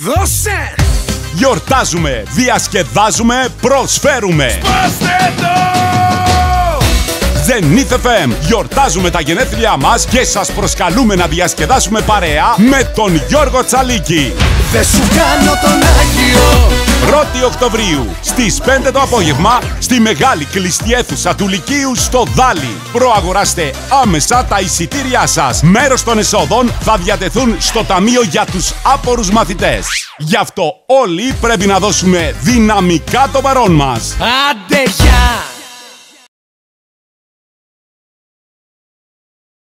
Δώσε! Γιορτάζουμε, διασκεδάζουμε, προσφέρουμε. Σπάστε το! Zenith FM. Γιορτάζουμε τα γενέθλιά μας και σας προσκαλούμε να διασκεδάσουμε παρέα με τον Γιώργο Τσαλίκη. Δεν σου κάνω τον Άγιο. 1η Οκτωβρίου στις 5 το απόγευμα στη μεγάλη κλειστή αίθουσα του Λυκείου στο Δάλι. Προαγοράστε άμεσα τα εισιτήριά σας. Μέρος των εσόδων θα διατεθούν στο Ταμείο για τους Άπορους Μαθητές. Γι' αυτό όλοι πρέπει να δώσουμε δυναμικά το παρόν μας. Άντε, γεια!